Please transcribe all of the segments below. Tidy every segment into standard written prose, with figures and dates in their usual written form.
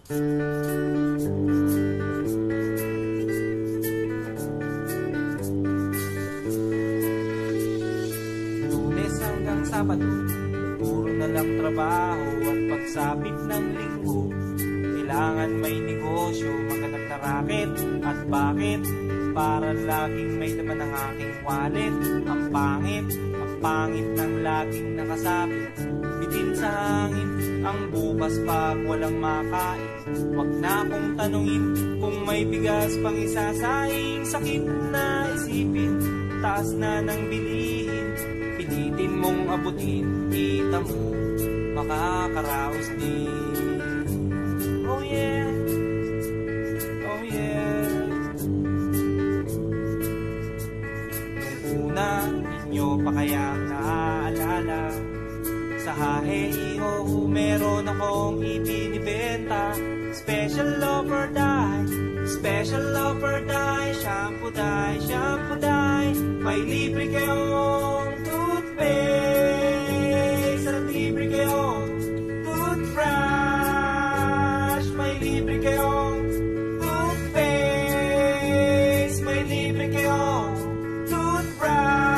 Lunes hanggang Sabado, puro na lang trabaho at pagsapit ng linggo. Kailangan may negosyo, maghanap na raket. At bakit? Para laging may laman ng aking wallet. Ang pangit ng laging nakasabit. Bitin sa hangin ang bukas pag walang makain. Wag na akong tanungin kung may bigas pang isasaing. Sakit na isipin, taas na ng bilihin. Pilitin mong abutin, kita mo makakaraos din. Oh yeah, oh yeah. Nung una, inyo pa kayang naaalala, sa hahe-iho meron akong ibinibenta. Special offer dye, special offer dye. Shampoo dye, shampoo dye. May libre kayong toothpaste at libre kayong toothbrush. May libre kayong toothpaste, may libre kayong toothbrush.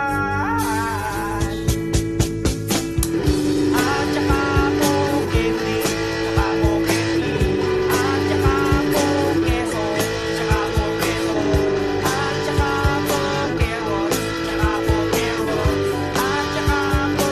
At saka po candy, saka po candy. At saka po keso, saka po keso. At saka po carrots, saka po carrots. At saka po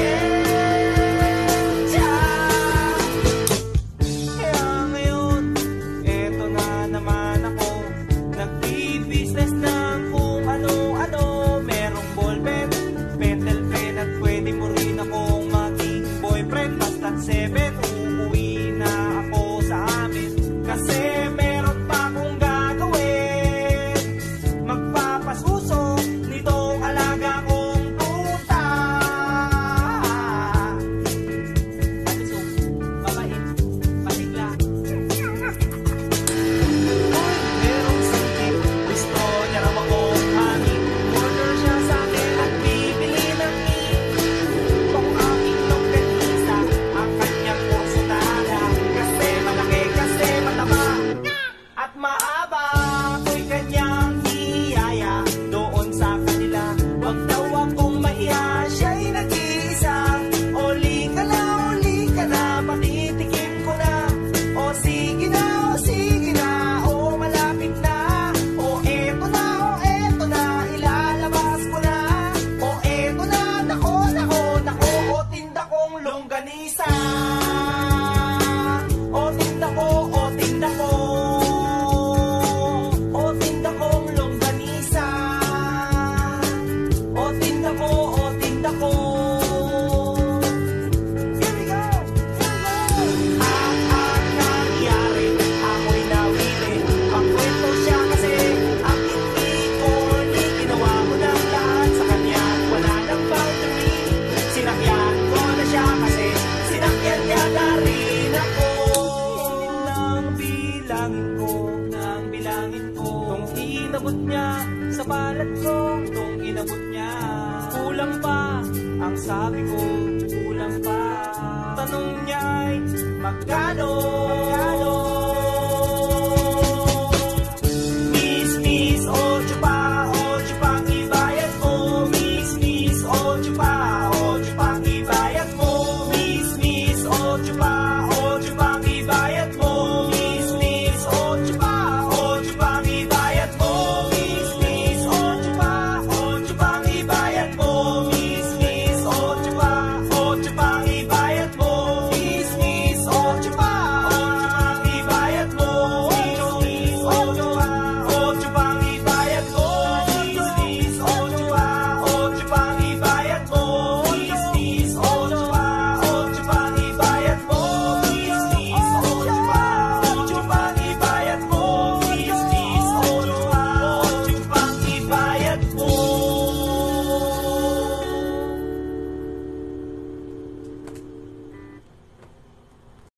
ketchup. Kaya ngayon, eto na naman ako, nagbi-business ng kung ano-ano. Merong ballpen, pentel pen, at pwede mo rin akong maging boyfriend. Basta't 7, uuwi na ako sa amin. Kasi meron pa akong gagawin. Magpapasuso nitong alaga kong tuta. Palusog, mabait, pasigla. Merong singkit, gusto niya raw akong hangin. Order siya sa akin at bibili ng itong aking longganisa. Ang kanyang kursunada, kasi malaki, kasi mataba at maaba. Ako'y kanyang hiyaya doon sa kanila. Wag daw akong mahiya, siya'y nag-iisa. Uli ka na, patitikim ko na. O sige na, o malapit na. O eto na, ilalabas ko na. O eto na, nako, o tinda kong longganisa. O tinda ko, o tinda ko. O tinda kong longganisa. O tinda ko, o tinda ko. Here we go, Ang nangyari, ako'y nawili. Ang kwento siya kasi ang hindi corny. Ginawa mo ng lahat sa kanya, wala nang boundary. Sinakyan ko na siya kasi sinakyan niya na rin ako. Nang bilangin ko, nung inabot niya sa balat ko, nung inabot niya, kulang pa. Ang sabi ko, kulang pa. Tanong niya'y magkano?